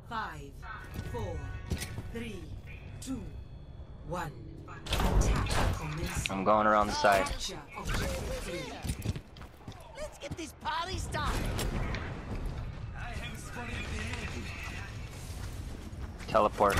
5, 4, 3, 2, 1. Attack commencing. I'm going around the side. Capture objective 3. Let's get this party started. Teleport.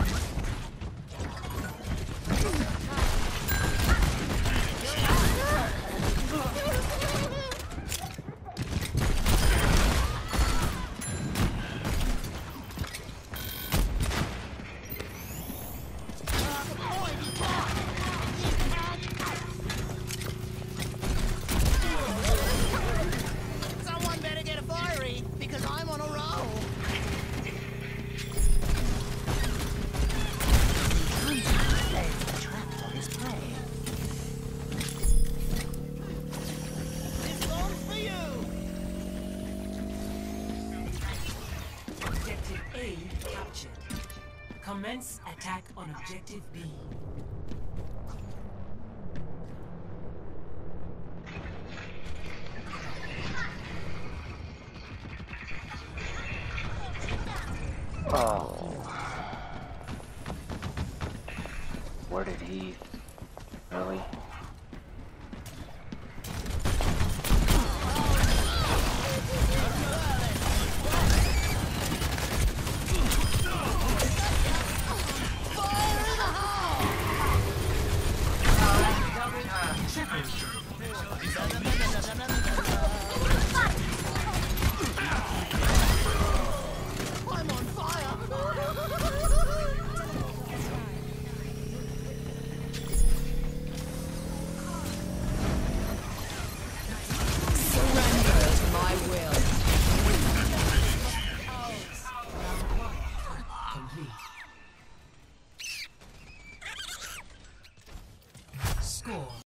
Someone better get a fiery, because I'm on a roll. Trapped on his prey. This one's for you. Objective A captured. Commence attack on objective B. Oh. Where did he? Really? I'm on fire. Surrender to my will. Complete. Score.